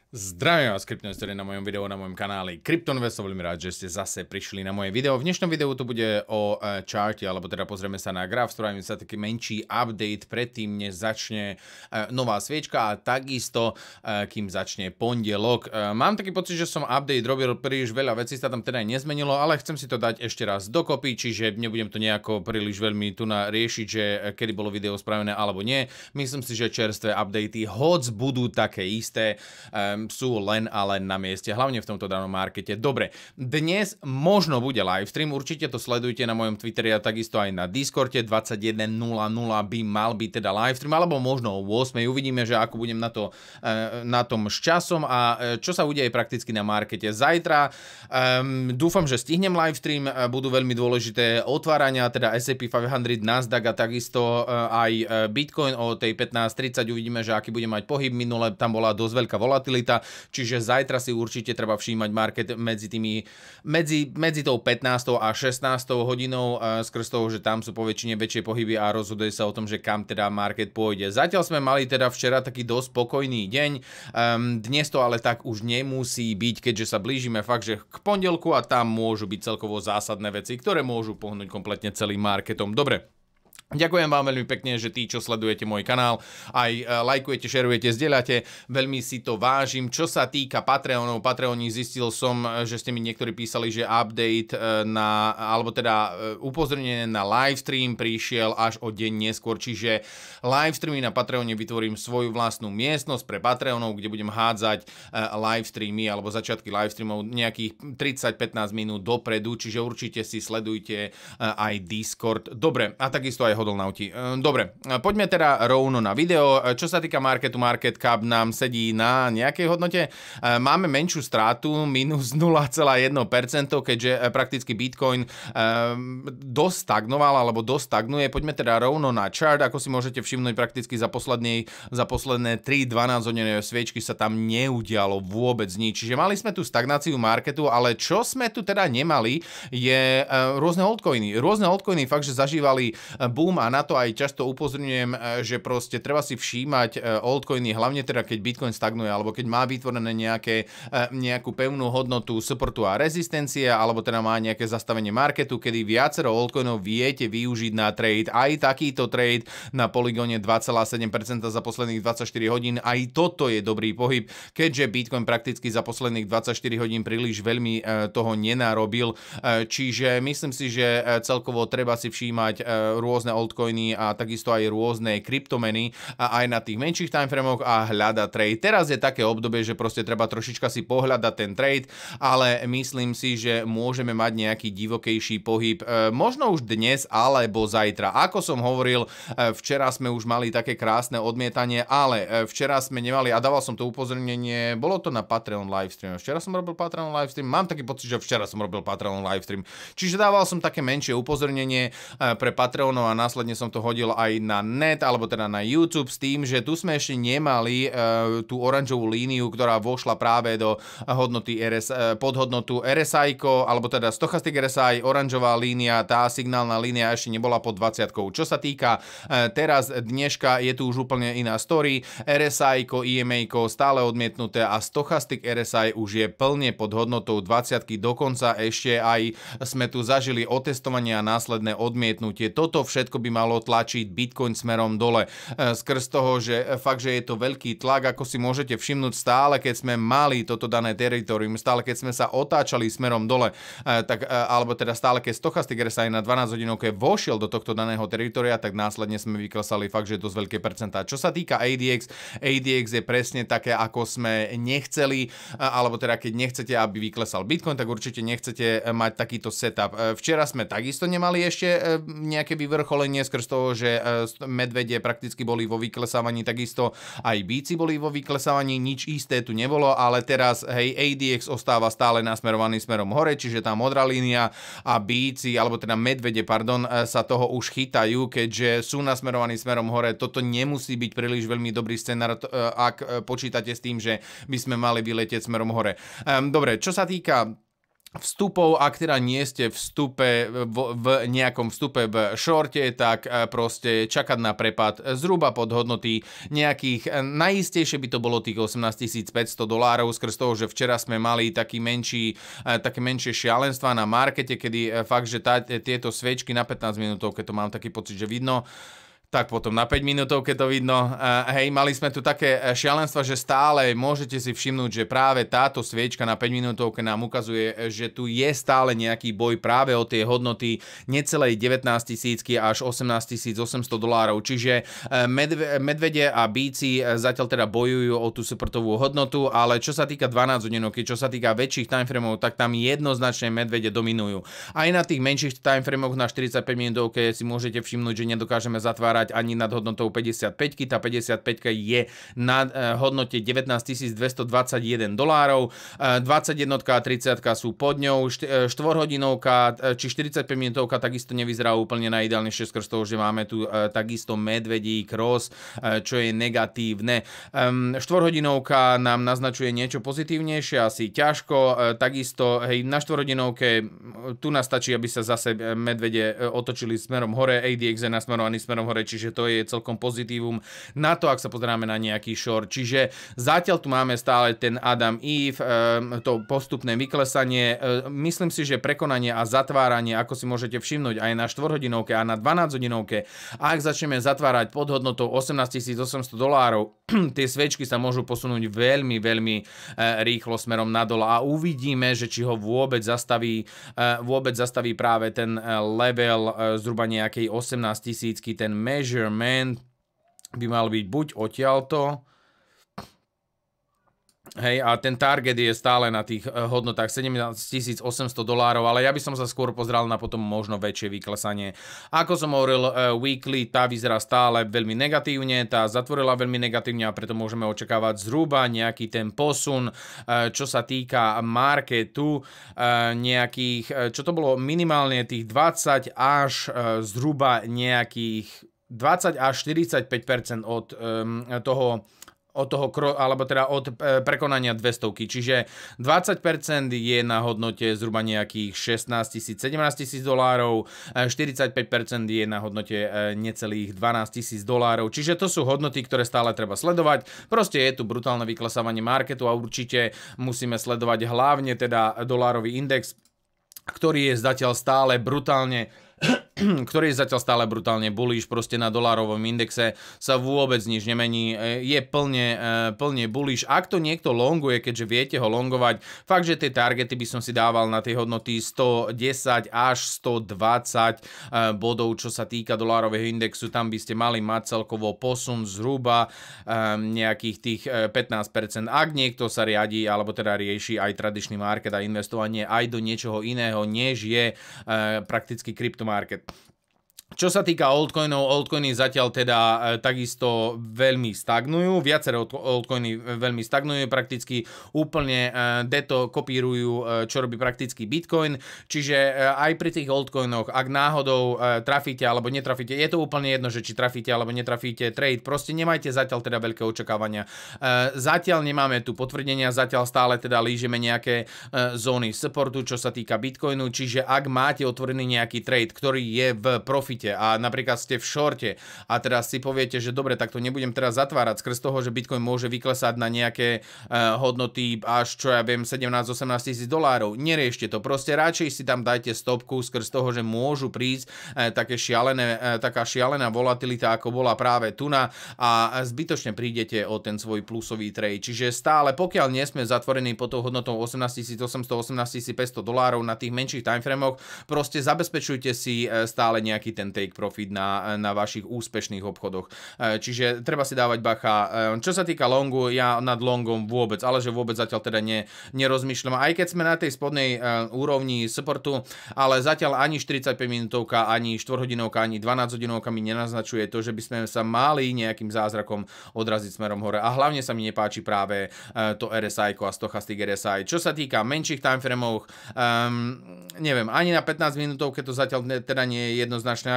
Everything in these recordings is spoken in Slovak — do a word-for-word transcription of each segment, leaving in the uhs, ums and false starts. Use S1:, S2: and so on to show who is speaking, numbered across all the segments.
S1: Zdravím vás, kryptoinvestory, na mojom videu, na mojom kanáli Kryptoinvest. Veľmi rád, že ste zase prišli na moje video. V dnešnom videu to bude o uh, čarte, alebo teda pozrieme sa na graf, spravím sa taký menší update predtým, než začne uh, nová sviečka a takisto, uh, kým začne pondelok. Uh, mám taký pocit, že som update robil príliš veľa vecí, sa tam teda nezmenilo, ale chcem si to dať ešte raz dokopy, čiže nebudem to nejako príliš veľmi tu na riešiť, že uh, kedy bolo video spravené alebo nie. Myslím si, že čerstvé updaty, hoc budú také isté, um, sú len a len na mieste, hlavne v tomto danom markete. Dobre, dnes možno bude livestream, určite to sledujte na mojom Twitteri a takisto aj na Discorde. dvadsaťjeden nula nula by mal byť teda livestream, alebo možno o ôsmej. Uvidíme, že ako budem na, to, na tom s časom a čo sa udeje prakticky na markete zajtra. Um, dúfam, že stihnem livestream, budú veľmi dôležité otvárania, teda es and pí päťsto, Nasdaq a takisto aj Bitcoin o tej pätnásť tridsať. Uvidíme, že aký bude mať pohyb. Minule tam bola dosť veľká volatilita. Čiže zajtra si určite treba všímať market medzi tými, medzi, medzi tou pätnástou a šestnástou hodinou, uh, skrz toho, že tam sú poväčšine väčšie pohyby a rozhoduje sa o tom, že kam teda market pôjde. Zatiaľ sme mali teda včera taký dosť spokojný deň, um, dnes to ale tak už nemusí byť, keďže sa blížime fakt, že k pondelku a tam môžu byť celkovo zásadné veci, ktoré môžu pohnúť kompletne celým marketom. Dobre. Ďakujem vám veľmi pekne, že tí, čo sledujete môj kanál, aj lajkujete, šerujete, zdieľate. Veľmi si to vážim. Čo sa týka Patreonov, Patreoni, zistil som, že ste mi niektorí písali, že update na, alebo teda upozornenie na livestream prišiel až o deň neskôr. Čiže livestreamy na Patreone vytvorím svoju vlastnú miestnosť pre Patreonov, kde budem hádzať livestreamy alebo začiatky livestreamov nejakých tridsať pätnásť minút dopredu. Čiže určite si sledujte aj Discord. Dobre, a takisto aj hodlnauti. Dobre, poďme teda rovno na video. Čo sa týka marketu, market cap nám sedí na nejakej hodnote. Máme menšiu strátu, minus nula celá jedno percento, keďže prakticky Bitcoin dosť stagnoval, alebo dosť stagnuje. Poďme teda rovno na chart. Ako si môžete všimnúť, prakticky za, poslednej, za posledné tri dvanásťhodinové sviečky sa tam neudialo vôbec nič. Čiže mali sme tu stagnáciu marketu, ale čo sme tu teda nemali, je rôzne altcoiny. Rôzne altcoiny fakt, že zažívali boom a na to aj často upozorňujem, že proste treba si všímať altcoiny, hlavne teda keď Bitcoin stagnuje, alebo keď má vytvorené nejaké, nejakú pevnú hodnotu supportu a rezistencie, alebo teda má nejaké zastavenie marketu, kedy viacero altcoinov viete využiť na trade. Aj takýto trade na Polygone dva celá sedem percenta za posledných dvadsaťštyri hodín. Aj toto je dobrý pohyb, keďže Bitcoin prakticky za posledných dvadsaťštyri hodín príliš veľmi toho nenarobil. Čiže myslím si, že celkovo treba si všímať rôzne altcoiny a takisto aj rôzne kryptomeny a aj na tých menších timeframoch a hľada trade. Teraz je také obdobie, že proste treba trošička si pohľadať ten trade, ale myslím si, že môžeme mať nejaký divokejší pohyb, e, možno už dnes alebo zajtra. Ako som hovoril, e, včera sme už mali také krásne odmietanie, ale e, včera sme nemali, a dával som to upozornenie, bolo to na Patreon livestream. Včera som robil Patreon livestream, mám taký pocit, že včera som robil Patreon livestream. Čiže dával som také menšie upozornenie e, pre Patreonov a následne som to hodil aj na net, alebo teda na YouTube s tým, že tu sme ešte nemali uh, tú oranžovú líniu, ktorá vošla práve do hodnoty er es, uh, podhodnotu er es í, alebo teda Stochastic er es í, oranžová línia, tá signálna línia ešte nebola pod dvadsiatkou. Čo sa týka uh, teraz dneška, je tu už úplne iná story. er es í, í em á stále odmietnuté a Stochastic er es í už je plne pod hodnotou dvadsiatky, dokonca ešte aj sme tu zažili otestovanie a následné odmietnutie. Toto všetko by malo tlačiť Bitcoin smerom dole. Skrz toho, že fakt, že je to veľký tlak, ako si môžete všimnúť stále, keď sme mali toto dané teritorium, stále keď sme sa otáčali smerom dole, tak, alebo teda stále keď Stochastic er es í na dvanásť hodinovke vošiel do tohto daného teritoria, tak následne sme vyklesali fakt, že je dosť veľké percentá. Čo sa týka á dé iks, á dé iks je presne také, ako sme nechceli, alebo teda keď nechcete, aby vyklesal Bitcoin, tak určite nechcete mať takýto setup. Včera sme takisto nemali ešte nejaké vyvrcholenie skrz toho, že medvede prakticky boli vo vyklesávaní, takisto aj bíci boli vo vyklesávaní, nič isté tu nebolo, ale teraz, hej, á dé iks ostáva stále nasmerovaný smerom hore, čiže tá modrá línia a bíci, alebo teda medvede, pardon, sa toho už chytajú, keďže sú nasmerovaní smerom hore. Toto nemusí byť príliš veľmi dobrý scenár, ak počítate s tým, že by sme mali vyletieť smerom hore. Dobre, čo sa týka vstupov, ak teda nie ste v vstupe, v, v nejakom vstupe v shorte, tak proste čakať na prepad zhruba pod hodnoty nejakých, najistejšie by to bolo tých osemnásťtisícpäťsto dolárov, skrz toho, že včera sme mali taký menší, také menšie šialenstva na markete, kedy fakt, že tá, tieto sviečky na pätnásť minútov, keď to mám taký pocit, že vidno, tak potom na päť minútov, keď to vidno, uh, hej, mali sme tu také šialenstva, že stále môžete si všimnúť, že práve táto sviečka na päť minútov nám ukazuje, že tu je stále nejaký boj práve o tie hodnoty necelej devätnásťtisícky až osemnásťtisícosemsto dolárov. Čiže uh, medve, medvede a bíci zatiaľ teda bojujú o tú supportovú hodnotu, ale čo sa týka dvanásť hodinovky, čo sa týka väčších timeframeov, tak tam jednoznačne medvede dominujú. Aj na tých menších timeframeoch na štyridsaťpäť minútovke si môžete všimnúť, že nedokážeme zatvárať ani nad hodnotou päťdesiatpäťky. Tá päťdesiatpäťka je na hodnote devätnásťtisícdvestodvadsaťjeden dolárov. dvadsaťjeden a tridsať sú pod ňou. štvorhodinovka či štyridsaťpäť minútovka takisto nevyzerá úplne najideálnejšie skrz toho, že máme tu takisto medvedí cross, čo je negatívne. štvorhodinovka nám naznačuje niečo pozitívnejšie, asi ťažko. Takisto hej, na štvorhodinovke tu nastačí, aby sa zase medvede otočili smerom hore, á dé ex je nasmerovaný smerom hore, čiže to je celkom pozitívum na to, ak sa pozeráme na nejaký short. Čiže zatiaľ tu máme stále ten Adam Eve, to postupné vyklesanie. Myslím si, že prekonanie a zatváranie, ako si môžete všimnúť aj na štvorhodinovke a na dvanásťhodinovke, ak začneme zatvárať pod hodnotou osemnásťtisícosemsto dolárov, tie sviečky sa môžu posunúť veľmi, veľmi rýchlo smerom nadol a uvidíme, že či ho vôbec zastaví, vôbec zastaví práve ten level zhruba nejakej osemnásťtisícky, ten measurement by mal byť buď odtiaľto, hej, a ten target je stále na tých hodnotách sedemnásťtisícosemsto dolárov, ale ja by som sa skôr pozrel na potom možno väčšie vyklesanie. Ako som hovoril, uh, weekly, tá vyzerá stále veľmi negatívne, tá zatvorila veľmi negatívne a preto môžeme očakávať zhruba nejaký ten posun, uh, čo sa týka marketu, uh, nejakých, uh, čo to bolo minimálne tých dvadsať až uh, zhruba nejakých dvadsať až štyridsaťpäť percent od um, toho od toho, alebo teda od prekonania dvestovky. Čiže dvadsať percent je na hodnote zhruba nejakých šestnásťtisíc, sedemnásťtisíc dolárov, štyridsaťpäť percent je na hodnote necelých dvanásťtisíc dolárov. Čiže to sú hodnoty, ktoré stále treba sledovať. Proste je tu brutálne vyklesávanie marketu a určite musíme sledovať hlavne teda dolárový index, ktorý je zatiaľ stále brutálne ktorý je zatiaľ stále brutálne bullish, proste na dolárovom indexe sa vôbec nič nemení, je plne, plne bullish. Ak to niekto longuje, keďže viete ho longovať, fakt, že tie targety by som si dával na tie hodnoty stodesať až stodvadsať bodov, čo sa týka dolárového indexu, tam by ste mali mať celkovo posun zhruba nejakých tých pätnásť percent. Ak niekto sa riadi, alebo teda rieši aj tradičný market a investovanie aj do niečoho iného, než je prakticky kryptomarket. Čo sa týka altcoinov, altcoiny zatiaľ teda e, takisto veľmi stagnujú, viaceré altcoiny veľmi stagnujú, prakticky úplne e, deto kopírujú, e, čo robí prakticky Bitcoin, čiže e, aj pri tých altcoinoch, ak náhodou e, trafíte alebo netrafíte, je to úplne jedno, že či trafíte alebo netrafíte trade, proste nemajte zatiaľ teda veľké očakávania. E, zatiaľ nemáme tu potvrdenia, zatiaľ stále teda lížeme nejaké e, zóny supportu, čo sa týka Bitcoinu, čiže ak máte otvorený nejaký trade, ktorý je v profite a napríklad ste v shorte a teraz si poviete, že dobre, tak to nebudem teraz zatvárať skrz toho, že Bitcoin môže vyklesať na nejaké uh, hodnoty až, čo ja viem, sedemnásť až osemnásť tisíc dolárov. Neriešte to, proste radšej si tam dajte stopku skrz toho, že môžu prísť uh, také šialené, uh, taká šialená volatilita, ako bola práve tuna a zbytočne prídete o ten svoj plusový trade. Čiže stále, pokiaľ nie sme zatvorení pod tou hodnotou osemnásť tisíc osemsto až osemnásť tisíc päťsto dolárov na tých menších timeframoch, proste zabezpečujte si uh, stále nejaký ten take profit na, na vašich úspešných obchodoch. Čiže treba si dávať bacha. Čo sa týka longu, ja nad longom vôbec, ale že vôbec zatiaľ teda ne, nerozmýšľam. Aj keď sme na tej spodnej úrovni supportu, ale zatiaľ ani štyridsaťpäť minútovka, ani štvorhodinovka, ani dvanásť hodinovka mi nenaznačuje to, že by sme sa mali nejakým zázrakom odraziť smerom hore. A hlavne sa mi nepáči práve to er es í a stochastic er es í. Čo sa týka menších timeframeov, um, neviem, ani na pätnásť minútov, keď to zatiaľ teda nie je jednoznačné.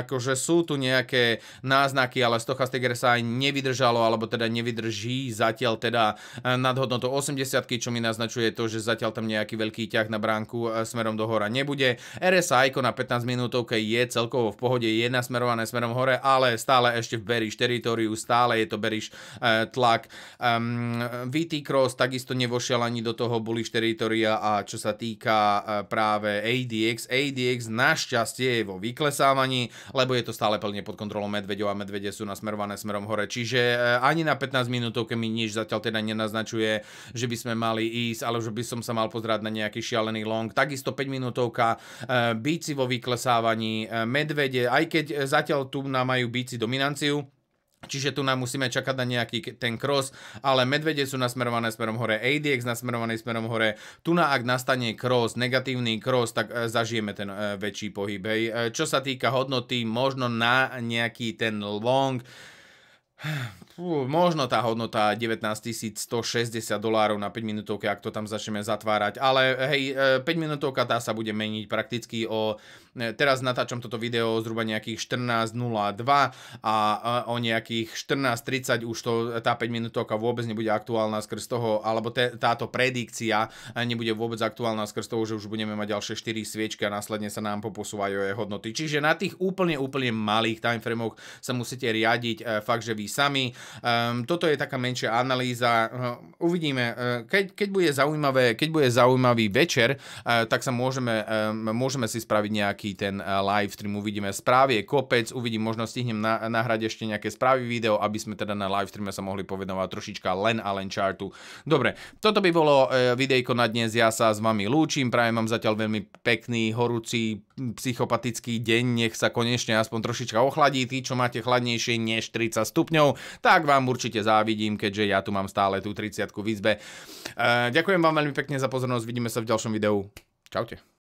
S1: akože sú tu nejaké náznaky, ale Stochastic er es aj nevydržalo, alebo teda nevydrží zatiaľ teda nad hodnotou osemdesiatky, čo mi naznačuje to, že zatiaľ tam nejaký veľký ťah na bránku smerom do hora nebude. er es aj na pätnásť minútovke je celkovo v pohode, je nasmerované smerom hore, ale stále ešte v bearish teritóriu, stále je to bearish uh, tlak. Um, vé té Cross takisto nevošiel ani do toho bullish teritória a čo sa týka uh, práve á dé iks, á dé iks našťastie je vo vyklesávaní, lebo je to stále plne pod kontrolou medveďov a medvede sú nasmerované smerom hore, čiže uh, ani na pätnásť minútovke mi nič zatiaľ teda nenaznačuje, že by sme mali ísť, ale že by som sa mal pozerať na nejaký šialený long. Takisto päť minútovka, uh, bíci vo vyklesávaní, uh, medvede, aj keď zatiaľ tu nám majú bíci dominanciu, čiže tu nám musíme čakať na nejaký ten cross, ale medvede sú nasmerované smerom hore, á dé iks nasmerovaný smerom hore. Tu na ak nastane cross, negatívny cross, tak e, zažijeme ten e, väčší pohyb. Hej. E, čo sa týka hodnoty, možno na nejaký ten long, Fú, možno tá hodnota devätnásťtisíc stošesťdesiat dolárov na päť minútovke, ak to tam začneme zatvárať, ale hej, päť minútovka tá sa bude meniť prakticky o, teraz natáčam toto video zhruba nejakých štrnásť nula dva a o nejakých štrnásť tridsať už to, tá päť minútovka vôbec nebude aktuálna skrz toho, alebo te, táto predikcia nebude vôbec aktuálna skrz toho, že už budeme mať ďalšie štyri sviečky a následne sa nám poposúvajú aj hodnoty. Čiže na tých úplne, úplne malých timeframoch sa musíte riadiť fakt, že vy sami. Um, toto je taká menšia analýza. Uh, uvidíme. Uh, keď, keď, bude zaujímavé, keď bude zaujímavý večer, uh, tak sa môžeme, um, môžeme si spraviť nejaký ten uh, live stream. Uvidíme správy, je kopec, uvidím, možno stihnem na, nahrať ešte nejaké správy video, aby sme teda na live streame sa mohli povedovať trošička len a len chartu. Dobre, toto by bolo uh, videjko na dnes. Ja sa s vami lúčim. Prajem vám zatiaľ veľmi pekný, horúci, psychopatický deň. Nech sa konečne aspoň trošička ochladí. Tí, čo máte chladnejšie než tridsať stupňov, tak vám určite závidím, keďže ja tu mám stále tú tridsiatku v izbe. E, ďakujem vám veľmi pekne za pozornosť, vidíme sa v ďalšom videu. Čaute.